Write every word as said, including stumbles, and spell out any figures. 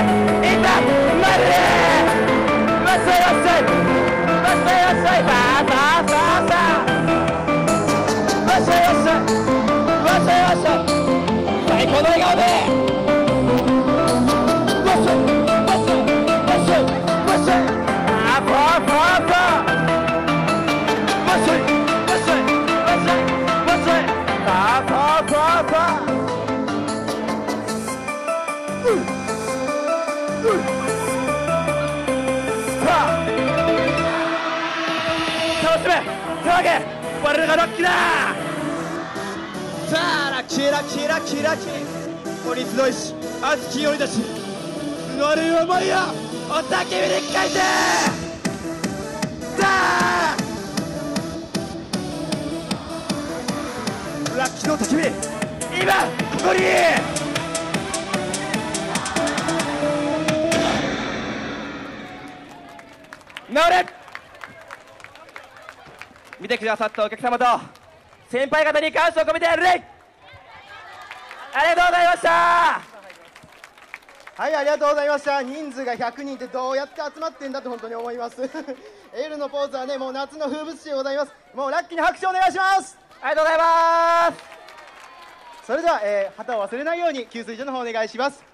いったマジでわっしょいわっしょいわっしょいわっしょいさあさあさあさあわっしょいわっしょいわっしょいわっしょい最高の笑顔でわっしょいわっしょいわっしょいわっしょいあーパーパーパーわっしょいわっしょいわっしょいわっしょいパーパーパーパー楽しめ手上げ我らがラッキーださあラッキーラッキーラッキーラッキー孤立の意志熱き寄り出し募る思いをお叫びに変えてさあラッキーの叫び今ここに治れ見てくださったお客様と先輩方に感謝を込めて礼ありがとうございました。 はい、ありがとうございました。人数がひゃくにんってどうやって集まってんだって本当に思いますエールのポーズはね、もう夏の風物詩でございます。もうラッキーに拍手お願いします。 ありがとうございます。 それでは、えー、旗を忘れないように給水所の方お願いします。